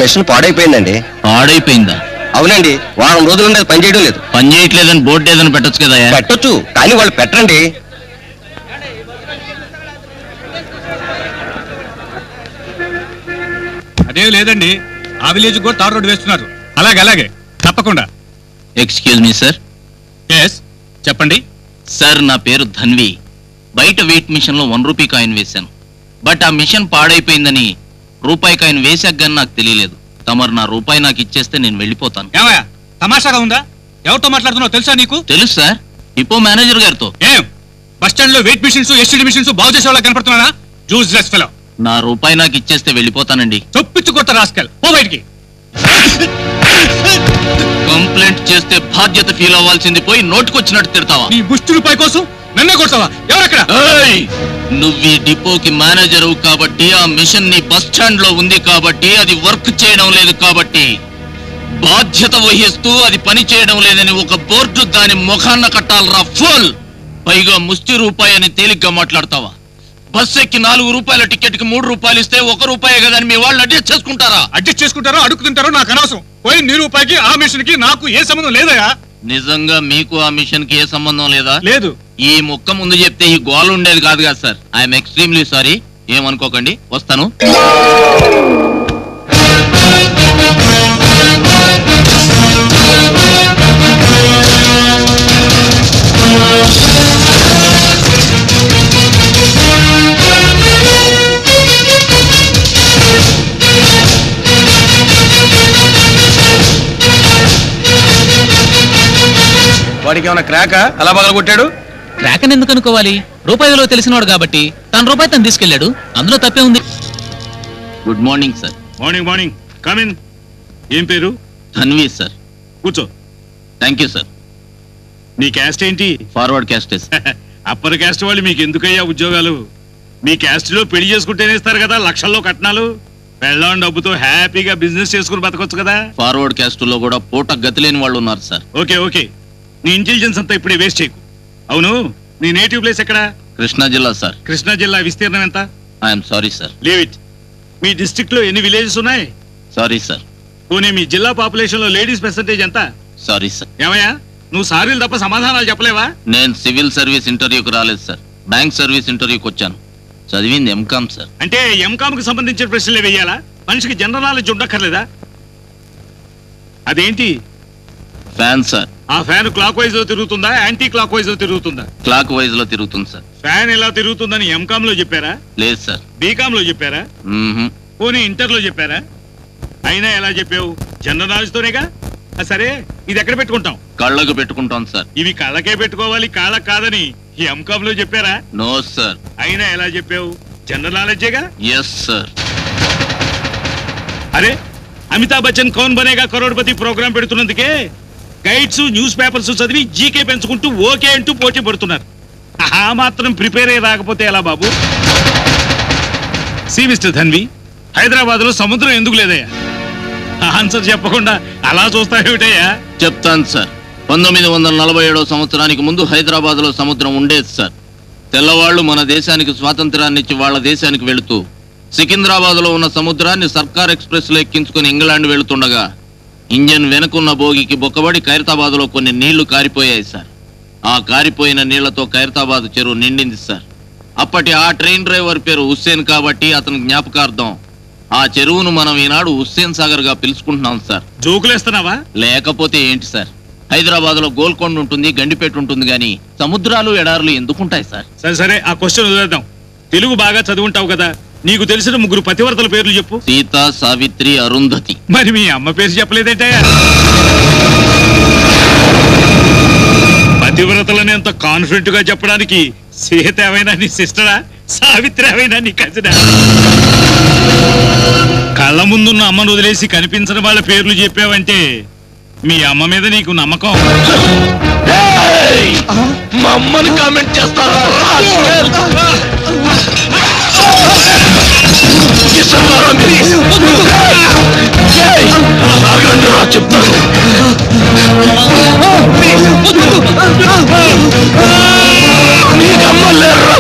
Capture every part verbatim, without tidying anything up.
Machine పాడైపోయిందండి. పాడైపోయిందా? అవునండి, వారం రోజుల నుండి పని చేయడం లేదు. పని చేయట్లేదని బోర్డు ఏదైనా పెట్టొచ్చు కదా? పెట్టొచ్చు, కానీ వాళ్ళు పెట్టరండి. అదే లేదండి, ఆ విలేజ్ కూడా తార్ రోడ్డు వేస్తున్నారు. అలాగే అలాగే తప్పకుండా. Excuse me sir. ఎస్ చెప్పండి సార్. నా పేరు ధన్వి. బయట వెయిట్ మిషన్ లో వన్ రూపీ కాయిన్ వేశాను. బట్ ఆ మిషన్ పాడైపోయిందని రూపాయి కాయిన్ వేశాక గానీ నాకు తెలియలేదు. తమరు నా రూపాయి నాకు ఇచ్చేస్తే నేను వెళ్ళిపోతాను. ఏమయ్యా తమాషాగా ఉందా? ఎవరితో మాట్లాడుతున్నావు తెలుసా నీకు? తెలుసు సార్, డిపో మేనేజర్ గారితో. ఏం బస్ స్టాండ్ లో వెయిట్ మిషన్స్ ఎస్టీడీ మిషన్స్ బాగు చేసే వాళ్ళకి కనపడుతున్నా? Useless fellow. నా రూపాయి నాకు ఇచ్చేస్తే వెళ్ళిపోతానండి. చొప్పించు కొత్త రాస్కల్, పో బయటికి. కంప్లైంట్ చేస్తే బాధ్యత ఫీల్ అవ్వాల్సింది పోయి నోటుకొచ్చినట్టు తిడతావా? నీ బుష్టి రూపాయి కోసం నన్నే కొడతావా? ఎవరక్కడ? నువ్వు ఈ డిపోకి మేనేజర్ కాబట్టి, ఆ మిషన్ నీ బస్ స్టాండ్ లో ఉంది కాబట్టి, అది వర్క్ చేయడం లేదు కాబట్టి, బాధ్యత వహిస్తూ అది పని చేయడం లేదని ఒక బోర్డు దాని ముఖాన్న కట్టాలరా ఫుల్. పైగా ముష్టి రూపాయి అని తేలిగ్గా మాట్లాడతావా? బస్ ఎక్కి నాలుగు రూపాయల టికెట్ కి మూడు రూపాయలు ఇస్తే ఒక రూపాయే కదా అని మీ వాళ్ళు అడ్జస్ట్ చేసుకుంటారా? అడ్జస్ట్ చేసుకుంటారో అడుగుతుంటారో నాకు అనవసరం. పోయి నీ రూపాయికి ఆ మిషన్ కి నాకు ఏ సంబంధం లేదయా. నిజంగా మీకు ఆ మిషన్ కి ఏ సంబంధం లేదా? లేదు. ఈ ముక్క ముందు చెప్తే ఈ గోల ఉండేది కాదు కదా సార్. I'm extremely sorry. ఏమనుకోకండి, వస్తాను. వాడికి ఏమైనా క్రాకా అలా పగల కొట్టాడు? క్రాక్ అని ఎందుకు అనుకోవాలి? రూపాయిలో తెలిసినవాడు కాబట్టి తన రూపాయి తను తీసుకెళ్లాడు, అందులో తప్పే ఉంది. Good morning sir. Morning morning. Come in. ఏం పేరు? ధన్వి సార్. కూర్చో. Thank you sir. నీ క్యాస్ట్ ఏంటి? Forward caste. అప్పర్ క్యాస్ట్ వాళ్ళు మీకు ఎందుకయ్యా ఉద్యోగాలు? మీ క్యాస్ట్ లో పెళ్లి చేసుకుంటేనే ఇస్తారు కదా లక్షల్లో కట్నాలు. పెళ్ళం డబ్బుతో హ్యాపీగా బిజినెస్ చేసుకుని బతకొచ్చు కదా. ఫార్వర్డ్ క్యాస్ట్ లో కూడా పూట గతి లేని వాళ్ళు ఉన్నారు సార్. ఓకే ఓకే, నీ ఇంటెలిజెన్స్ అంతా ఇప్పుడే వేస్ట్ చేయకు. అవును, నీ నేటివ్ ప్లేస్ ఎక్కడ? కృష్ణా జిల్లా సార్. కృష్ణా జిల్లా విస్తీర్ణం ఎంత? I'm sorry sir. Leave it. మీ డిస్ట్రిక్ట్ లో ఎన్ని విలేజెస్ ఉన్నాయి? Sorry sir. పోనీ మీ జిల్లా పాపులేషన్ లో లేడీస్ పర్సెంటేజ్ ఎంత? Sorry sir. ఏమయ్యా నువ్వు సారీలు తప్ప సమాధానాలు చెప్పలేవా? నేను సివిల్ సర్వీస్ ఇంటర్వ్యూకి రాలేదు సార్, బ్యాంక్ సర్వీస్ ఇంటర్వ్యూకి వచ్చాను. చదివింది ఎంకామ్ సార్. అంటే ఎంకామ్ కి సంబంధించిన ప్రశ్నలే వేయాలా? మనిషికి జనరల్ నాలెడ్జ్ ఉండక్కర్లేదా? అదేంటి? Fan sir. ఆ ఫ్యాన్ క్లాక్ వైజ్ లో తిరుగుతుందా, యాంటీ క్లాక్ వైజ్ లో తిరుగుతుందా? క్లాక్ వైజ్ లో తిరుగుతుంది సార్. ఫ్యాన్ ఎలా తిరుగుతుందని ఎంకామ్ లో చెప్పారా? లేదు సార్. బీకామ్ లో చెప్పారా? పోనీ ఇంటర్ లో చెప్పారా? అయినా ఎలా చెప్పావు? జనరల్ నాలెడ్జ్ తోనేగా. సరే, ఇది ఎక్కడ పెట్టుకుంటాం? కళ్ళకు పెట్టుకుంటాం సార్. ఇవి కళ్ళకే పెట్టుకోవాలి, కాళ్ళకు కాదని ఎంకామ్ లో చెప్పారా? No sir. అయినా ఎలా చెప్పావు? జనరల్ నాలెడ్జేగా. Yes sir. అరే, అమితాబ్ బచ్చన్ కౌన్ బనేగా కరోడ్పతి ప్రోగ్రాం పెడుతున్నందుకే గైడ్స్ న్యూస్ పేపర్స్ చదివి జీకే పెంచుకుంటూ ఓకే అంటూ పోటీ పడుతున్నారు. ఆ మాత్రం ప్రిపేర్ అయ్యి రాకపోతే ఎలా బాబు? సి మిస్టర్ ధన్వి, హైదరాబాద్ లో సముద్రం ఎందుకు లేదయ్యా? ఆన్సర్ చెప్పకుండా అలా చూస్తావేమిటయ్యా? చెప్తాను సార్. పంతొమ్మిది వందల నలభై ఏడో సంవత్సరానికి ముందు హైదరాబాద్ లో సముద్రం ఉండేది సార్. తెల్లవాళ్లు మన దేశానికి స్వాతంత్రాన్ని ఇచ్చి వాళ్ళ దేశానికి వెళుతూ సికింద్రాబాద్ లో ఉన్న సముద్రాన్ని సర్కార్ ఎక్స్ప్రెస్ లో ఎక్కించుకుని ఇంగ్లాండ్ వెళుతుండగా ఇంజన్ వెనుకున్న బోగికి బొక్కబడి ఖైరతాబాద్ లో కొన్ని నీళ్లు కారిపోయాయి సార్. ఆ కారిపోయిన నీళ్లతో ఖైరతాబాద్ చెరువు నిండింది సార్. అప్పటి ఆ ట్రైన్ డ్రైవర్ పేరు హుస్సేన్ కాబట్టి అతని జ్ఞాపకార్థం ఆ చెరువును మనం ఈనాడు హుస్సేన్ సాగర్ గా పిలుచుకుంటున్నాం సార్. జోకులేస్తున్నావా? లేకపోతే ఏంటి సార్? హైదరాబాద్ లో గోల్కొండ ఉంటుంది, గండిపేట ఉంటుంది, గాని సముద్రాలు ఎడారులు ఎందుకుంటాయి సార్? సరే సరే, ఆ క్వశ్చన్ వదిలేద్దాం. తెలుగు బాగా చదువుంటావు కదా, నీకు తెలిసిన ముగ్గురు పతివ్రతల పేర్లు చెప్పు. సీత, సావిత్రి, అరుంధతి. మరి మీ అమ్మ పేరు చెప్పలేదేంటయ్యా? పతివ్రతలని అంత కాన్ఫిడెంట్ గా చెప్పడానికి సీత ఏమైనా నీ సిస్టరా, సావిత్రి ఏమైనా నీ కజినా? కళ్ళ ముందున్న అమ్మను వదిలేసి కనిపించని వాళ్ళ పేర్లు చెప్పావంటే మీ అమ్మ మీద నీకు నమ్మకం? మా అమ్మని కామెంట్ చేస్తారా? చెప్తాను. నీకు అమ్మ లేరు.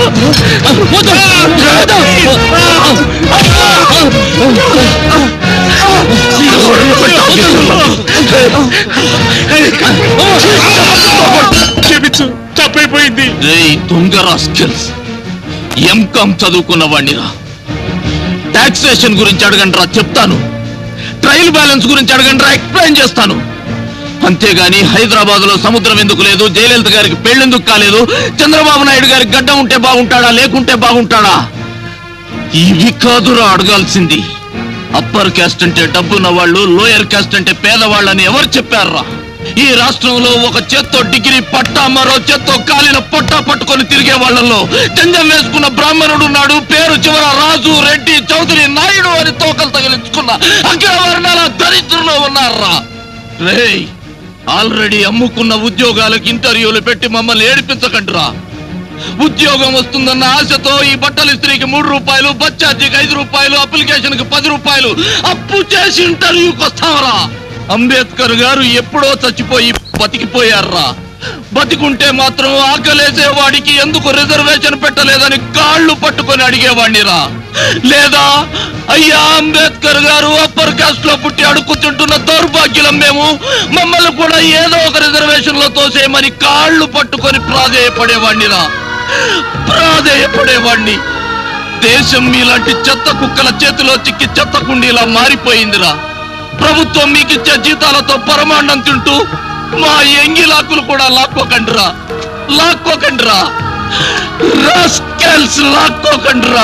రేయ్ దొంగ రాస్కెల్స్, ఎంకామ్ చదువుకున్న వాడినిరా. టాక్సేషన్ గురించి అడగండిరా, చెప్తాను. ట్రయల్ బ్యాలెన్స్ గురించి అడగండిరా, ఎక్స్ప్లెయిన్ చేస్తాను. అంతేగాని హైదరాబాద్ లో సముద్రం ఎందుకు లేదు, జయలలిత గారికి పెళ్ళెందుకు కాలేదు, చంద్రబాబు నాయుడు గారికి గడ్డ ఉంటే బాగుంటాడా లేకుంటే బాగుంటాడా, ఇవి కాదురా అడగాల్సింది. అప్పర్ క్యాస్ట్ అంటే డబ్బున్న వాళ్ళు, లోయర్ క్యాస్ట్ అంటే పేదవాళ్ళని ఎవరు చెప్పారా? ఈ రాష్ట్రంలో ఒక చేత్తో డిగ్రీ పట్టా, మరో చేత్తో కాలిన పొట్టా పట్టుకొని తిరిగే వాళ్ళల్లో జంజం వేసుకున్న బ్రాహ్మణుడు ఉన్నాడు. పేరు చివర రాజు, రెడ్డి, చౌదరి, నాయుడు అని తోకలు తగిలించుకున్న అగ్రవర్ణాల దరిద్రులు ఉన్నారా? రేయ్, ఆల్రెడీ అమ్ముకున్న ఉద్యోగాలకు ఇంటర్వ్యూలు పెట్టి మమ్మల్ని ఏడిపించకండిరా. ఉద్యోగం వస్తుందన్న ఆశతో ఈ బట్టల ఇస్త్రీకి మూడు రూపాయలు, బస్ ఛార్జీకి ఐదు రూపాయలు, అప్లికేషన్ కి పది రూపాయలు అప్పు చేసి ఇంటర్వ్యూకి వస్తావరా? అంబేద్కర్ గారు ఎప్పుడో చచ్చిపోయి బతికిపోయారా? బతికుంటే మాత్రం ఆకలేసే వాడికి ఎందుకు రిజర్వేషన్ పెట్టలేదని కాళ్ళు పట్టుకొని అడిగేవాడినిరా. లేదా అయ్యా అంబేద్కర్ గారు అప్పర్ కాస్ట్ లో పుట్టి అడుక్కుతుంటున్న దౌర్భాగ్యులం మేము, మమ్మల్ని కూడా ఏదో ఒక రిజర్వేషన్ లో తోసేయమని కాళ్ళు పట్టుకొని ప్రాధేయపడేవాడినిరా, ప్రాధేయపడేవాడిని. దేశం మీలాంటి చెత్త కుక్కల చేతిలో చిక్కి చెత్త కుండీలా మారిపోయిందిరా. ప్రభుత్వం మీకిచ్చే జీతాలతో పరమాన్నం తింటూ మా ఎంగిలాకులు కూడా లాక్కోకండిరా, లాక్కోకండిరా, రాస్కెల్స్ లాక్కోకండిరా.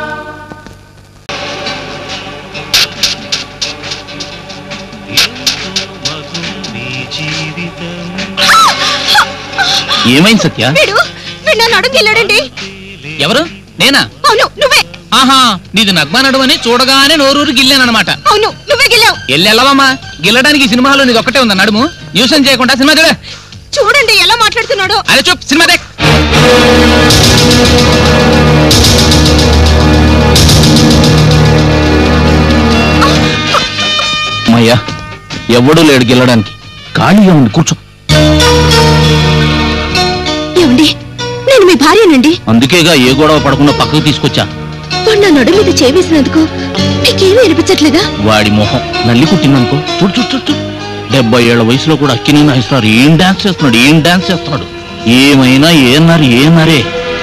ఏమైంది సత్య? అడుగుకెళ్ళాడండి. ఎవరు? నేనా? అవును నువ్వే. ఆహా, నీది నగ్మా నడుము అని చూడగానే నోరూరు గిల్లానమాట. అవును నువ్వే గిల్లావు. ఎల్లెల్లవమ్మా, గిల్లడానికి సినిమాలో నీది ఒక్కటే ఉందా నడుము? న్యూసెన్స్ చేయకుండా సినిమా చూడ. చూడండి ఎలా మాట్లాడుతున్నాడు. అరే చూప్, సినిమా దేక్. మయ్యా, ఎవడూ లేడు గిల్లడానికి. ఖాళీగా ఉంది, కూర్చో. ఏమండి, నేను మీ భార్యనండి. అందుకేగా ఏ గొడవ పడకుండా పక్కకు తీసుకొచ్చా. వాడు నా నడు మీద చేవేసినందుకు మీకేమీ అనిపించట్లేదా? వాడి మొహం నల్లి కుట్టిందనుకో. చూడు చూడు చూడు, డెబ్బై ఏళ్ల వయసులో కూడా అక్కిని నాయిస్తున్నారు. ఏం డాన్స్ చేస్తున్నాడు, ఏం డాన్స్ చేస్తున్నాడు. ఏమైనా ఏన్నారు ఏమరే.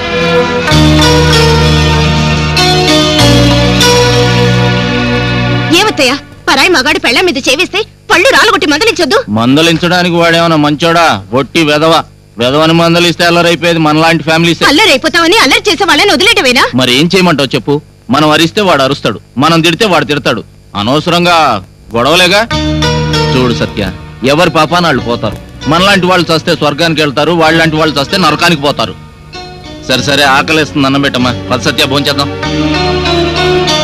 ఏమత్తయ్యా, పరాయి మగాడి పెళ్ళ మీద చేవేస్తే పళ్ళు రాలగొట్టి మందలించొద్దు. మందలించడానికి వాడేమన్నా మంచోడా? ఒట్టి వెదవ. వెదవని మందలిస్తే అల్లరైపోయేది మనలాంటి ఫ్యామిలీస్. అల్లరైపోతామని అల్లరి చేసే వాళ్ళని వదిలేటవేనా? మరి ఏం చేయమంటావు చెప్పు? మనం అరిస్తే వాడు అరుస్తాడు, మనం తిడితే వాడు తిడతాడు. అనవసరంగా గొడవలేగా. చూడు సత్య, ఎవరి పాపానాళ్ళు పోతారు. మనలాంటి వాళ్ళు చస్తే స్వర్గానికి వెళ్తారు, వాళ్ళలాంటి వాళ్ళు చస్తే నరకానికి పోతారు. సరే సరే, ఆకలేస్తుంది, అన్నం పెట్టమ్మా. పద సత్య, భోంచేద్దాం.